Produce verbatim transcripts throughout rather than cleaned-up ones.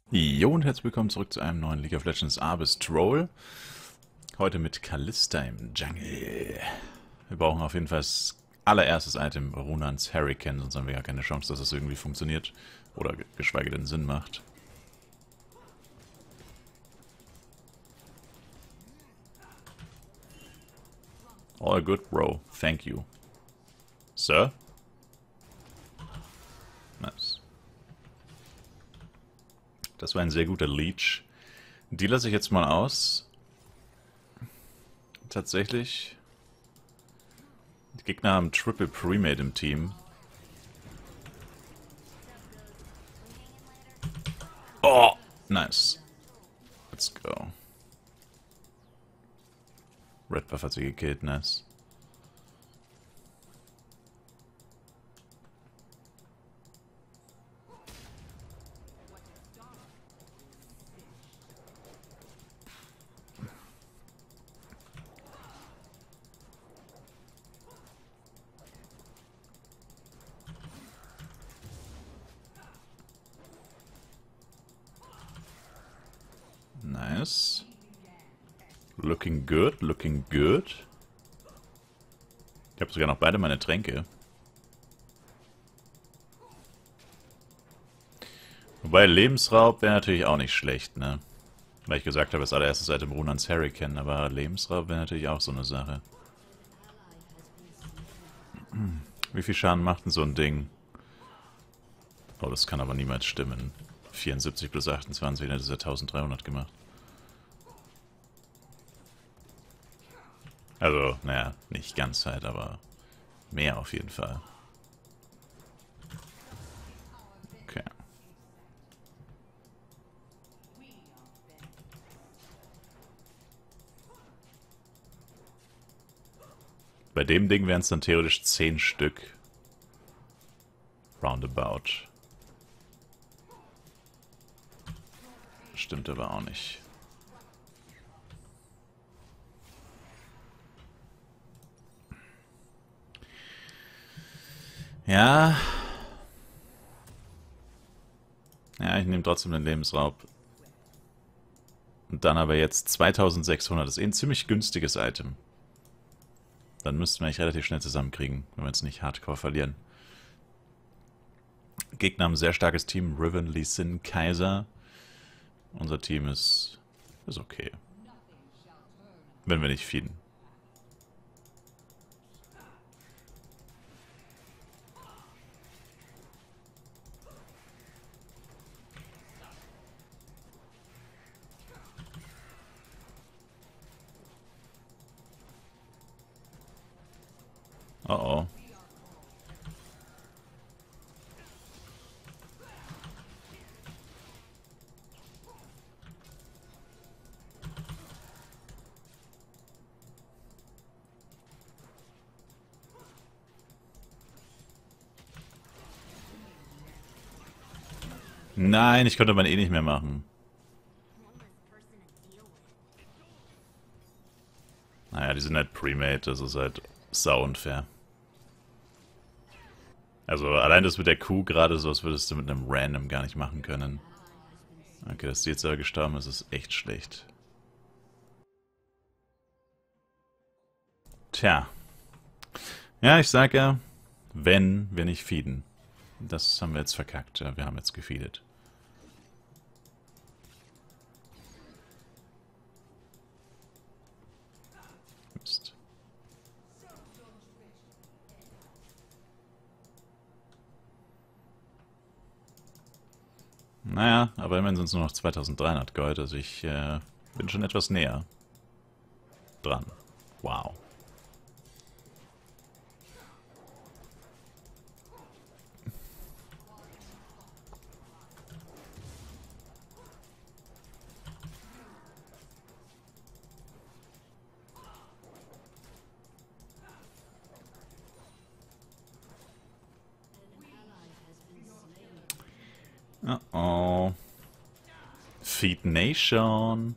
Jo und herzlich willkommen zurück zu einem neuen League of Legends Abyss Troll. Heute mit Kalista im Jungle. Wir brauchen auf jeden Fall als allererstes Item Runans Hurricane, sonst haben wir ja keine Chance, dass es irgendwie funktioniert. Oder geschweige denn Sinn macht. All good, bro. Thank you. Sir? Nice. Das war ein sehr guter Leech. Die lasse ich jetzt mal aus. Tatsächlich. Die Gegner haben Triple Premade im Team. Oh, nice. Let's go. Red Buff hat sie gekillt, nice. Nice. Looking good, looking good. Ich habe sogar noch beide meine Tränke. Wobei Lebensraub wäre natürlich auch nicht schlecht, ne? Weil ich gesagt habe, das allererste Seite im Runans Hurricane, aber Lebensraub wäre natürlich auch so eine Sache. Wie viel Schaden macht denn so ein Ding? Oh, das kann aber niemals stimmen. vierundsiebzig plus achtundzwanzig, dann hat es ja dreizehnhundert gemacht. Also, naja, nicht ganz halt, aber mehr auf jeden Fall. Okay. Bei dem Ding wären es dann theoretisch zehn Stück. Roundabout. Stimmt aber auch nicht. Ja. Ja, ich nehme trotzdem den Lebensraub. Und dann aber jetzt zweitausendsechshundert. Das ist eh ein ziemlich günstiges Item. Dann müssten wir eigentlich relativ schnell zusammenkriegen, wenn wir jetzt nicht hardcore verlieren. Gegner haben ein sehr starkes Team. Riven, Lee Sin, Kaiser. Unser Team ist, ist okay. Wenn wir nicht feeden. Oh oh. Nein, ich konnte man eh nicht mehr machen. Naja, die sind halt pre-made, das ist halt sau unfair. Also allein das mit der Kuh gerade, so was würdest du mit einem Random gar nicht machen können. Okay, dass die jetzt aber gestorben ist, ist echt schlecht. Tja. Ja, ich sag ja, wenn wir nicht feeden. Das haben wir jetzt verkackt. Ja, wir haben jetzt gefeedet. Mist. Naja, aber immerhin sind es nur noch zweitausenddreihundert Gold, also ich äh, bin schon etwas näher dran. Wow. Uh oh. Feed Nation.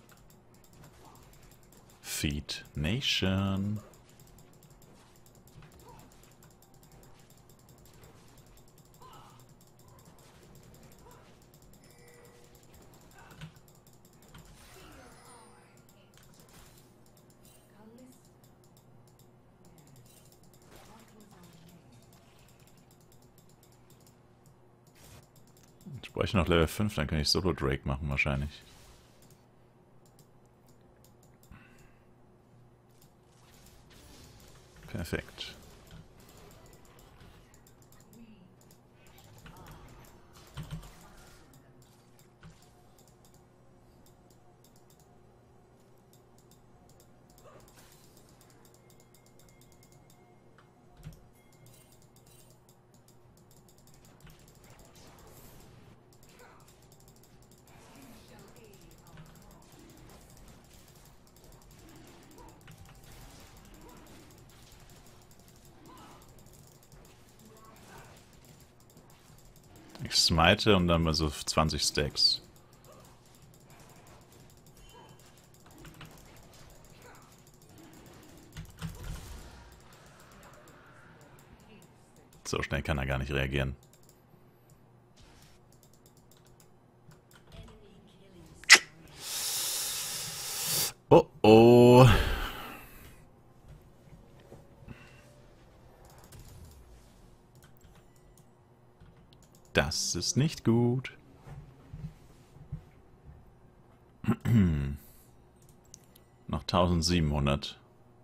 Feed Nation. brauche ich noch Level fünf, dann kann ich Solo Drake machen wahrscheinlich. Perfekt. Ich smite und dann mal so zwanzig Stacks. So schnell kann er gar nicht reagieren. Oh oh. Das ist nicht gut. Noch eintausendsiebenhundert.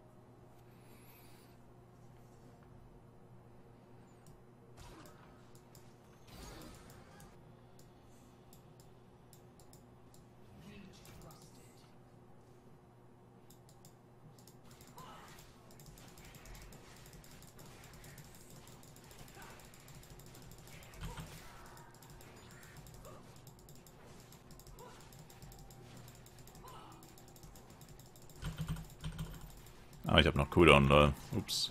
Aber ich habe noch Cooldown, lol. Ups.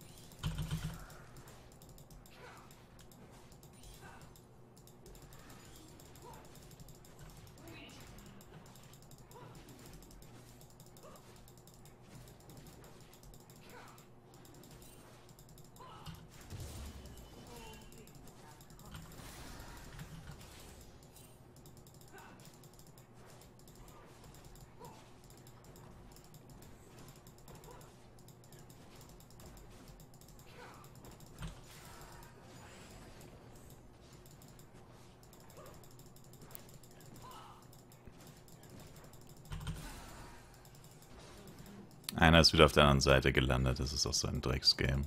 Einer ist wieder auf der anderen Seite gelandet. Das ist auch so ein Drecksgame.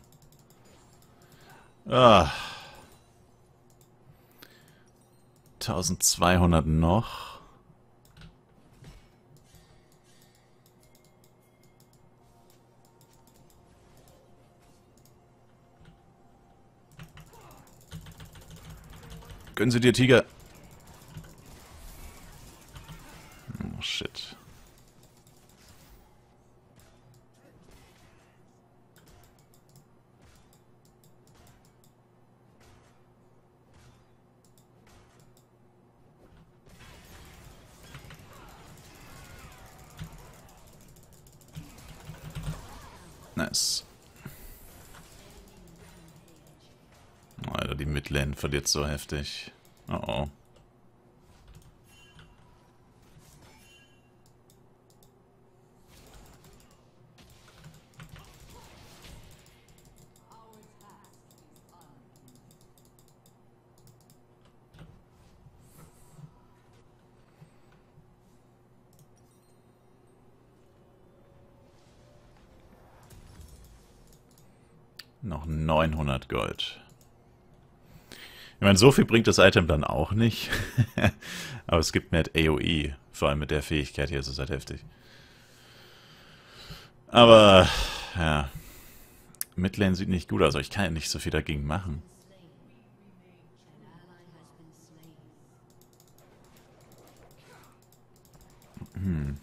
Ah. eintausendzweihundert noch. Gönnen Sie dir, Tiger. Oh, shit. Nice. Alter, die Midlane verliert so heftig. Oh oh. Noch neunhundert Gold. Ich meine, so viel bringt das Item dann auch nicht. Aber es gibt mir halt A O E. Vor allem mit der Fähigkeit hier ist es halt heftig. Aber, ja. Midlane sieht nicht gut aus, aber ich kann ja nicht so viel dagegen machen. Hm.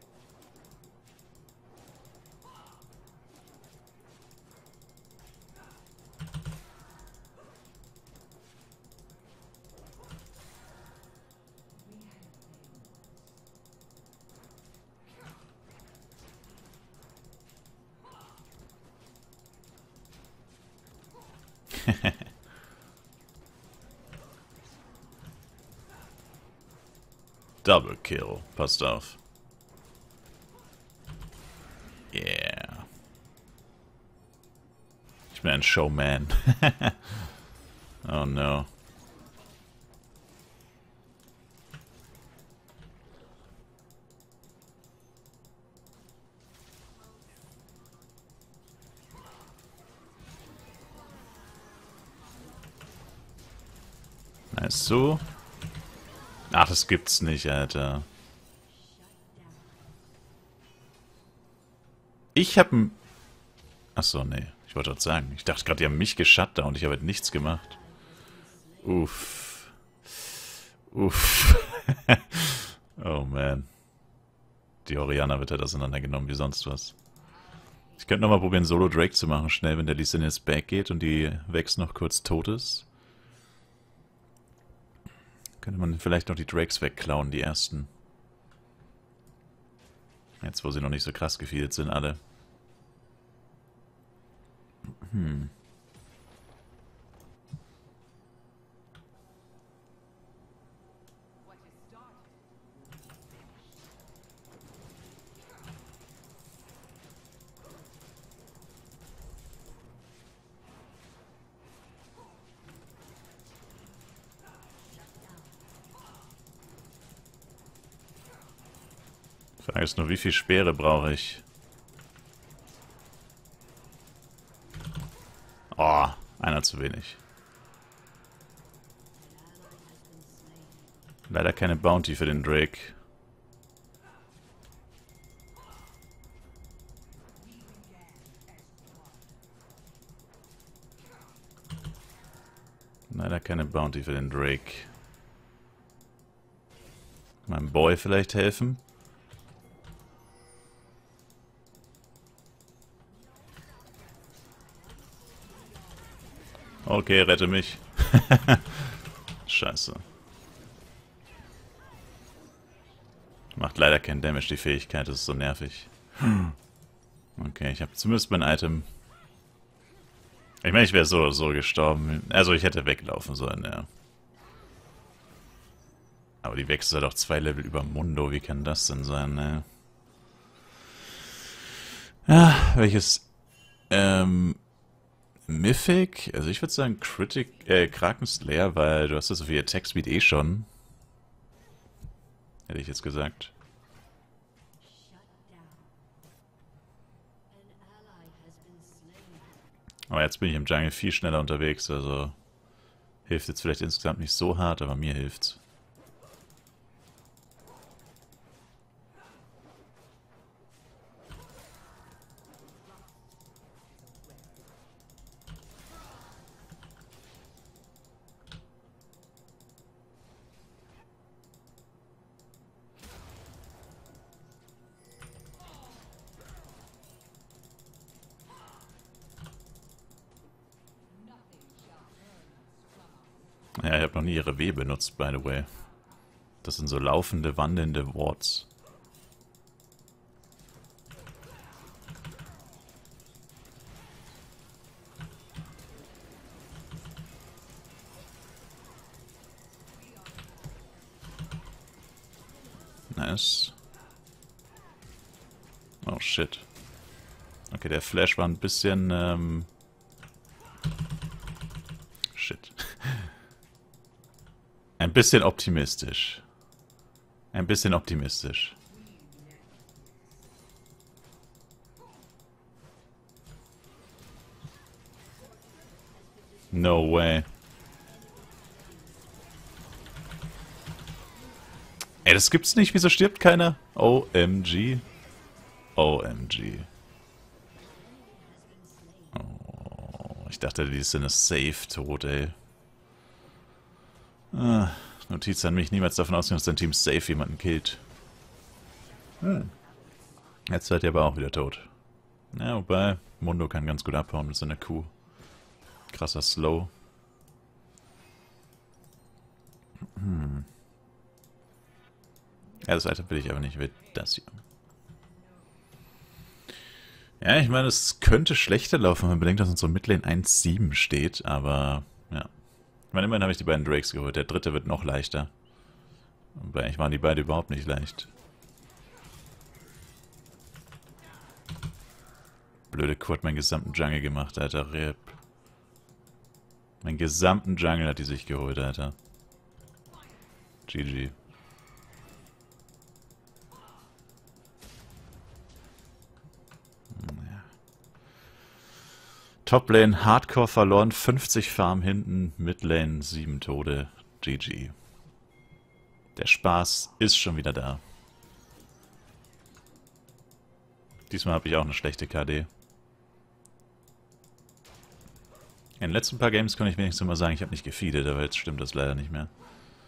Double Kill. Passt auf. Yeah. Ich bin ein Showman. Oh no. Nice, so. Ach, das gibt's nicht, Alter. Ich hab ein... Achso, nee. Ich wollte gerade sagen. Ich dachte gerade, die haben mich geshutdown und ich habe halt nichts gemacht. Uff. Uff. Oh, man. Die Orianna wird halt auseinandergenommen wie sonst was. Ich könnte nochmal probieren, Solo Drake zu machen, schnell, wenn der Lee Sin jetzt back geht und die Vex noch kurz tot ist. Könnte man vielleicht noch die Drakes wegklauen, die ersten. Jetzt, wo sie noch nicht so krass gefeedet sind, alle. Hm. Die Frage ist nur, wie viel Speere brauche ich? Oh, einer zu wenig. Leider keine Bounty für den Drake. Leider keine Bounty für den Drake. Meinem Boy vielleicht helfen? Okay, rette mich. Scheiße. Macht leider keinen Damage, die Fähigkeit, das ist so nervig. Okay, ich habe zumindest mein Item. Ich meine, ich wäre so oder so gestorben. Also ich hätte weglaufen sollen, ja. Aber die Vex ist ja doch zwei Level über Mundo, wie kann das denn sein, ne? Ja, welches... Ähm... Mythic? Also ich würde sagen Critic, äh, Kraken Slayer, weil du hast ja so viel Attack Speed eh schon. Hätte ich jetzt gesagt. Aber jetzt bin ich im Jungle viel schneller unterwegs, also hilft jetzt vielleicht insgesamt nicht so hart, aber mir hilft's. Ja, ich habe noch nie ihre W benutzt, by the way. Das sind so laufende, wandelnde Wards. Nice. Oh shit. Okay, der Flash war ein bisschen, ähm... Shit. Ein bisschen optimistisch. Ein bisschen optimistisch. No way. Ey, das gibt's nicht. Wieso stirbt keiner? O M G. O M G. Oh, ich dachte, die sind safe tot, ey. Ah, Notiz an mich, niemals davon ausgehen, dass dein Team safe jemanden killt. Hm. Jetzt seid ihr aber auch wieder tot. Ja, wobei, Mundo kann ganz gut abhauen mit seiner Kuh. Krasser Slow. Hm. Ja, das Item will ich aber nicht, will das hier. Ja, ich meine, es könnte schlechter laufen, wenn man bedenkt, dass unsere Midlane eins sieben steht, aber ja. Ich meine, immerhin habe ich die beiden Drakes geholt. Der dritte wird noch leichter. Aber eigentlich waren die beide überhaupt nicht leicht. Blöde Kuh hat meinen gesamten Jungle gemacht, Alter. Rip. Meinen gesamten Jungle hat die sich geholt, Alter. G G. Toplane Hardcore verloren, fünfzig Farm hinten, Midlane sieben Tode. G G. Der Spaß ist schon wieder da. Diesmal habe ich auch eine schlechte K D. In den letzten paar Games kann ich wenigstens immer sagen, ich habe nicht gefeedet, aber jetzt stimmt das leider nicht mehr.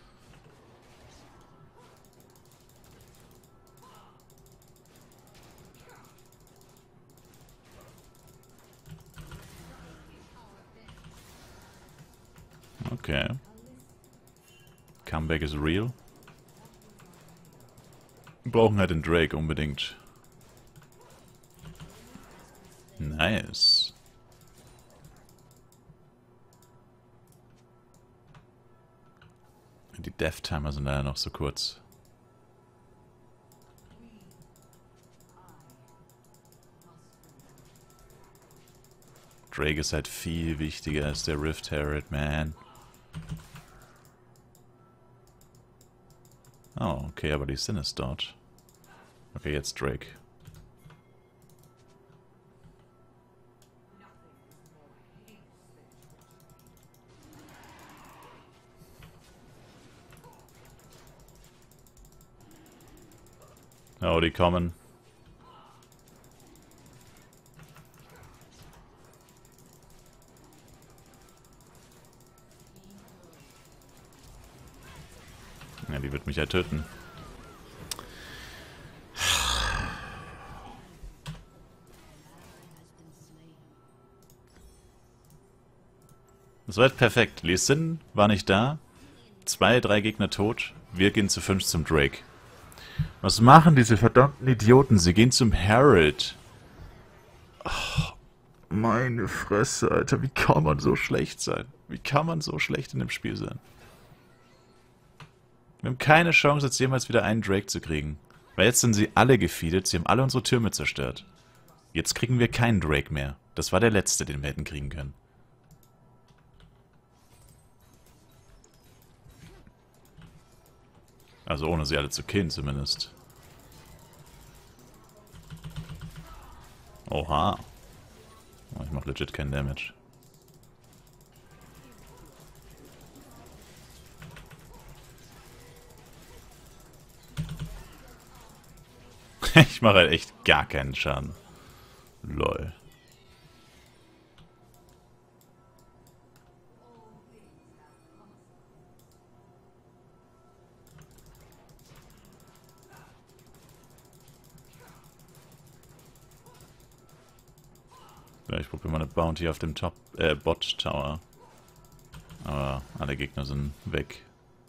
Okay. Comeback is real. Wir brauchen halt den Drake unbedingt. Nice. Die Death-Timer sind leider noch so kurz. Drake ist halt viel wichtiger als der Rift Herald, man. Oh, okay, aber die Sin ist dort. Okay, jetzt Drake. Oh, die kommen. Ja, die wird mich ja töten. Das war jetzt perfekt. Lee Sin war nicht da. Zwei, drei Gegner tot. Wir gehen zu fünf zum Drake. Was machen diese verdammten Idioten? Sie gehen zum Herald. Oh, meine Fresse, Alter. Wie kann man so schlecht sein? Wie kann man so schlecht in dem Spiel sein? Wir haben keine Chance, jetzt jemals wieder einen Drake zu kriegen. Weil jetzt sind sie alle gefeedet. Sie haben alle unsere Türme zerstört. Jetzt kriegen wir keinen Drake mehr. Das war der letzte, den wir hätten kriegen können. Also ohne sie alle zu killen zumindest. Oha. Oh, ich mach legit keinen Damage. Ich mache halt echt gar keinen Schaden. Lol. Ja, ich probiere mal eine Bounty auf dem Top, äh, Bot Tower. Aber alle Gegner sind weg.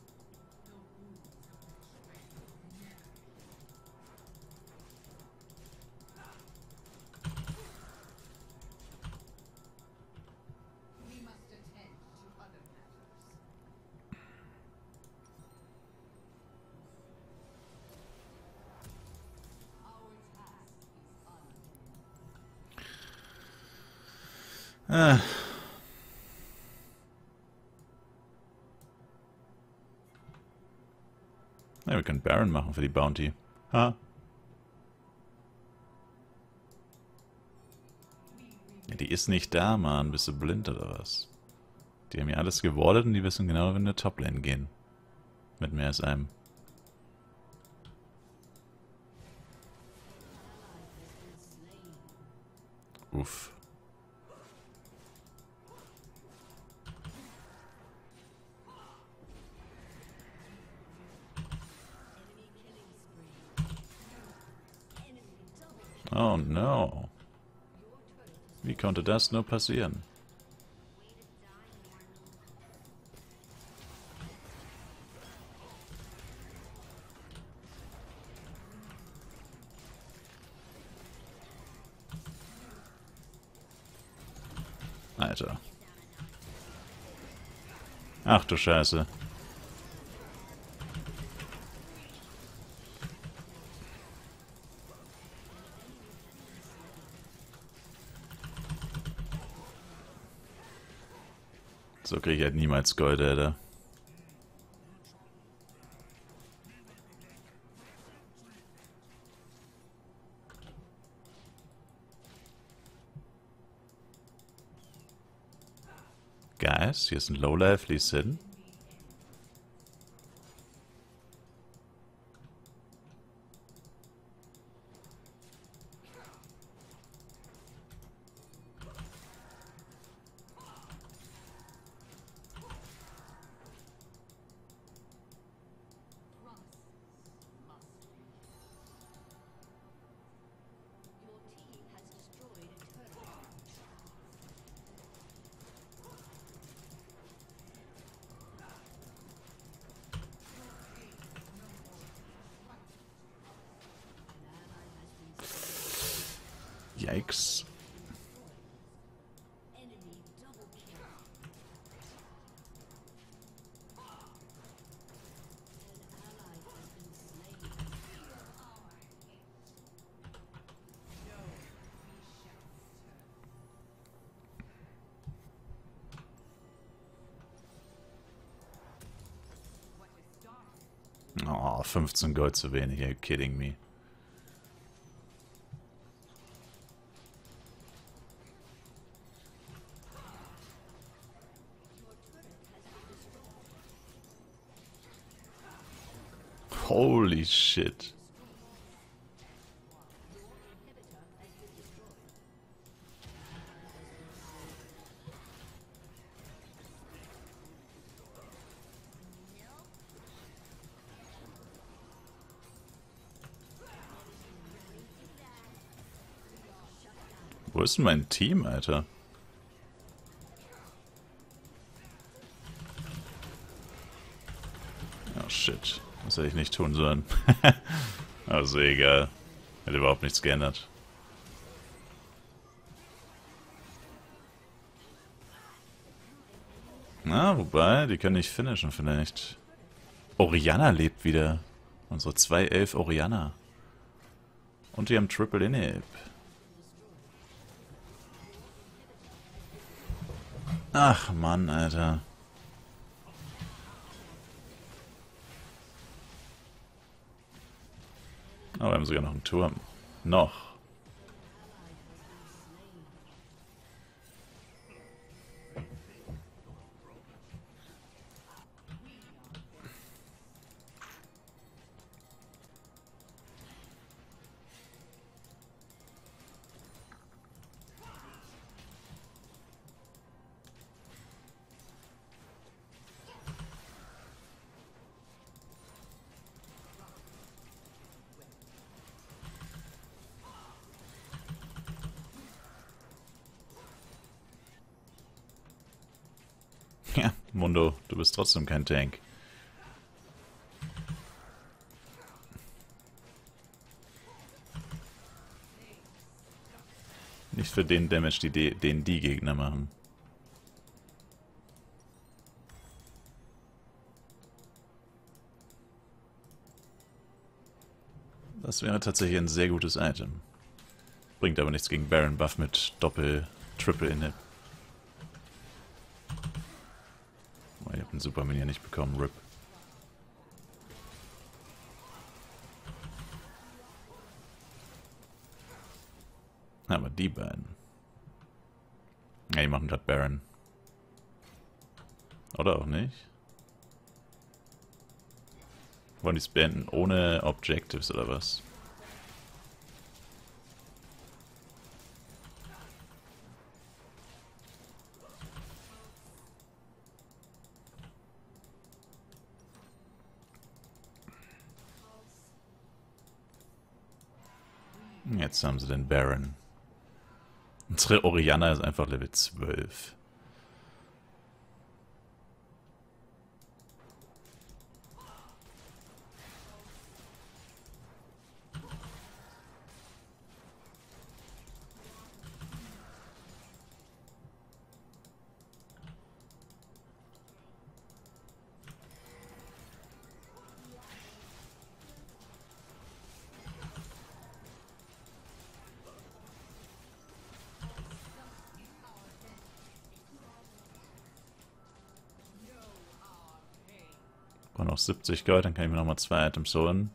Ah. Ja, wir können Baron machen für die Bounty. Ha. Ja, die ist nicht da, Mann. Bist du blind oder was? Die haben ja alles gewordet und die wissen genau, wenn wir in der Toplane gehen. Mit mehr als einem. Uff. Oh no. Wie konnte das nur passieren? Alter. Ach du Scheiße. So kriege ich halt niemals Gold, Alter. Guys, hier ist ein Lowlife Lee Sin. Yikes. Oh, fünfzehn Gold zu wenig, are you kidding me? Holy shit. Wo ist denn mein Team, Alter? Oh shit. Das hätte ich nicht tun sollen. Also egal. Hätte überhaupt nichts geändert. Na, wobei, die können nicht finishen vielleicht. Orianna lebt wieder. Unsere zwei elf Orianna. Und die haben Triple Inhib. Ach Mann, Alter. Oh, wir haben sogar noch einen Turm. Noch. Ja, Mundo, du bist trotzdem kein Tank. Nicht für den Damage, die, die, den die Gegner machen. Das wäre tatsächlich ein sehr gutes Item. Bringt aber nichts gegen Baron Buff mit Doppel-Triple-Inhib. Oh, ich habe den Superminion nicht bekommen, R I P. Aber die beiden. Ja, die machen gerade Baron. Oder auch nicht? Wollen die es beenden ohne Objectives oder was? Jetzt haben sie den Baron. Unsere Orianna ist einfach Level zwölf. Und noch siebzig Gold, dann kann ich mir nochmal zwei Items holen.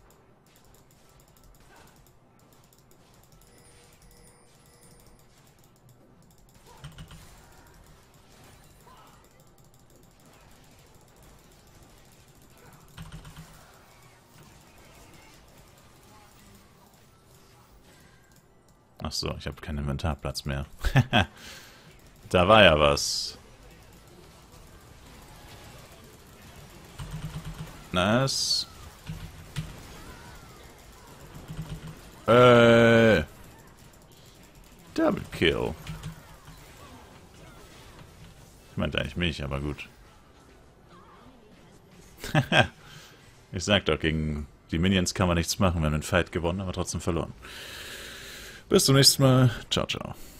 Ach so, ich habe keinen Inventarplatz mehr. Da war ja was. Nice. Äh. Double Kill. Ich meinte eigentlich mich, aber gut. Ich sag doch, gegen die Minions kann man nichts machen. Wir haben den Fight gewonnen, aber trotzdem verloren. Bis zum nächsten Mal. Ciao, ciao.